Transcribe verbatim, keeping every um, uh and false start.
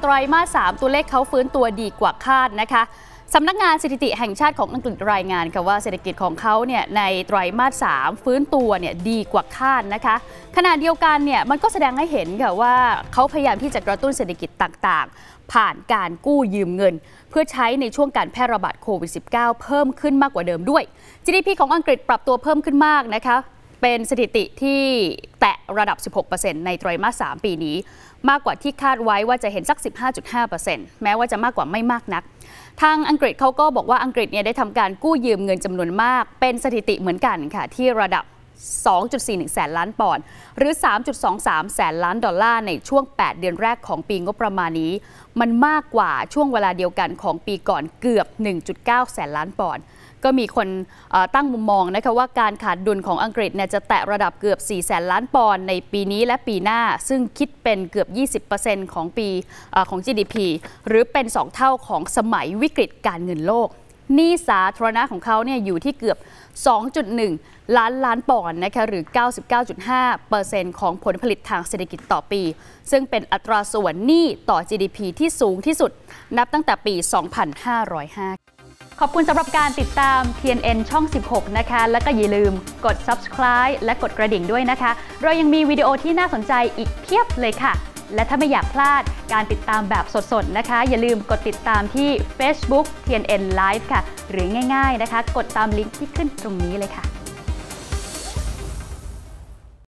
ไตรมาสสามตัวเลขเขาฟื้นตัวดีกว่าคาดนะคะสำนักงานสถิติแห่งชาติของอังกฤษรายงานค่ะว่าเศรษฐกิจของเขาเนี่ยในไตรมาสสามฟื้นตัวเนี่ยดีกว่าคาดนะคะขณะเดียวกันเนี่ยมันก็แสดงให้เห็นค่ะว่าเขาพยายามที่จะกระตุ้นเศรษฐกิจต่างๆผ่านการกู้ยืมเงินเพื่อใช้ในช่วงการแพร่ระบาดโควิด สิบเก้า เพิ่มขึ้นมากกว่าเดิมด้วย จี ดี พี ของอังกฤษปรับตัวเพิ่มขึ้นมากนะคะเป็นสถิติที่แตะระดับ สิบหกเปอร์เซ็นต์ ในไตรมาสสามปีนี้มากกว่าที่คาดไว้ว่าจะเห็นสัก สิบห้าจุดห้าเปอร์เซ็นต์ แม้ว่าจะมากกว่าไม่มากนักทางอังกฤษเขาก็บอกว่าอังกฤษเนี่ยได้ทำการกู้ยืมเงินจำนวนมากเป็นสถิติเหมือนกันค่ะที่ระดับ สองจุดสี่หนึ่ง แสนล้านปอนด์หรือ สามจุดสองสาม แสนล้านดอลลาร์ในช่วงแปดเดือนแรกของปีงบประมาณนี้มันมากกว่าช่วงเวลาเดียวกันของปีก่อนเกือบ หนึ่งจุดเก้า แสนล้านปอนด์ก็มีคนตั้งมุมมองนะคะว่าการขาดดุลของอังกฤษเนี่ยจะแตะระดับเกือบ สี่ แสนล้านปอนด์ในปีนี้และปีหน้าซึ่งคิดเป็นเกือบ ยี่สิบเปอร์เซ็นต์ ของปีของ จี ดี พี หรือเป็นสองเท่าของสมัยวิกฤตการเงินโลกหนี้สาธารณะของเขาเนี่ยอยู่ที่เกือบ สองจุดหนึ่ง ล้านล้านปอนด์นะคะหรือ เก้าสิบเก้าจุดห้าเปอร์เซ็นต์ ของผลผลิตทางเศรษฐกิจต่อปีซึ่งเป็นอัตราส่วนหนี้ต่อ จี ดี พี ที่สูงที่สุดนับตั้งแต่ปี สองพันห้าร้อยห้า ขอบคุณสำหรับการติดตาม ที เอ็น เอ็น ช่อง สิบหก นะคะแล้วก็อย่าลืมกด ซับสไครบ์ และกดกระดิ่งด้วยนะคะเรายังมีวิดีโอที่น่าสนใจอีกเพียบเลยค่ะและถ้าไม่อยากพลาดการติดตามแบบสดๆนะคะอย่าลืมกดติดตามที่ Facebook ที เอ็น เอ็น Live ค่ะหรือง่ายๆนะคะกดตามลิงก์ที่ขึ้นตรงนี้เลยค่ะ